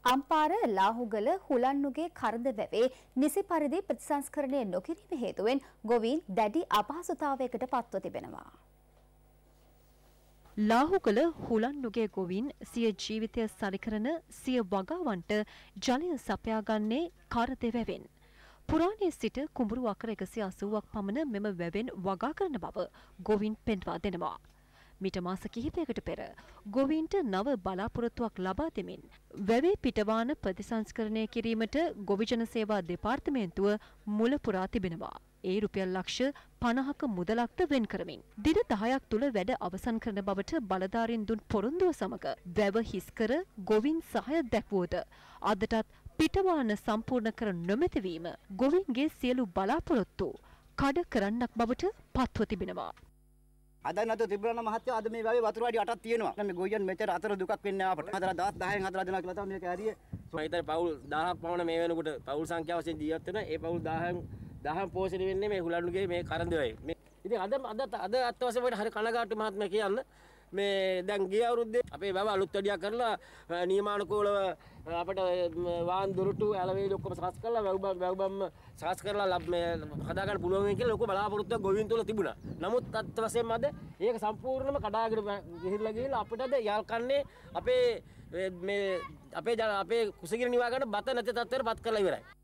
අම්පාර ලාහුගල හුලන්නුගේ කරද වැවේ නිසි පරිදි ප්‍රතිසංස්කරණය නොකිරීම හේතුවෙන් ගොවීන් දැඩි අපහසුතාවයකට පත්ව තිබෙනවා. ලාහුගල හුලන්නුගේ ගොවීන් සිය ජීවිතය සරිකරන සිය වගාවන්ට ජලය සපයාගන්නේ කරද වැවෙන්. පුරාණයේ සිට කුඹුරු අකර 180ක් පමණ මෙම වැවෙන් වගා කරන බව ගොවීන් පෙන්වා දෙනවා. මිට මාස කිහිපයකට පෙර ගොවීන්ට නව බලාපොරොත්තුවක් ලබා දෙමින් වැවේ පිටවාන ප්‍රතිසංස්කරණය කිරීමට ගොවිජන සේවා දෙපාර්තමේන්තුව මුල පුරා තිබෙනවා. ඒ රුපියල් ලක්ෂ 50ක මුදලක්ද වෙන් කරමින් දින 10ක් තුල වැඩ අවසන් කරන බවට බලධාරීන් දුන් පොරොන්දුව සමග වැව හිස්කර ගොවීන් සහාය දැක්වුවද අදටත් පිටවාන සම්පූර්ණ කර නොමැති වීම ගොවීන්ගේ සියලු බලාපොරොත්තු කඩ කරන්නක් බවට පත්ව තිබෙනවා. අද නැතු තිබුණා මහත්තයා අද මේ වගේ වතුර වඩි 8ක් තියෙනවා. මේ ගොයියන් මෙච්චර අතර දුකක් වෙන්නේ අපට. හතර 10න් හතර දෙනා කියලා තමයි මේක ඇරියේ. මම හිතන්නේ පවුල් 1000ක් පමණ මේ වෙනකොට පවුල් සංඛ්‍යාව වශයෙන් ජීවත් වෙන ඒ පවුල් 1000 පෝෂණය වෙන්නේ මේ හුලන්නුගේ මේ කරඬුවයි. මේ ඉතින් අද අත් වශයෙන් වල හරි කනගාටු මහත්මයා කියන්න මේ දැන් ගිය අවුරුද්දේ අපේ බබ අලුත් වැඩියක් කරලා නියමානුකූලව අපිට වාහන දොරටු ඇලවේලි ඔක්කොම සකස් කරලා වැව්බම් සකස් කරලා මේ හදා ගන්න පුළුවන් වෙන කියලා ලොකු බලාපොරොත්තුවක් ගොවීන් තුල තිබුණා. නමුත් අත් වශයෙන්ම අද ඒක සම්පූර්ණයෙන්ම කඩාගෙන ගිහිල්ලා අපිට අද යල් කන්නේ අපේ මේ අපේ කුසගිර නිවා ගන්න බත නැති තත්ත්වයට පත් කරලා ඉවරයි.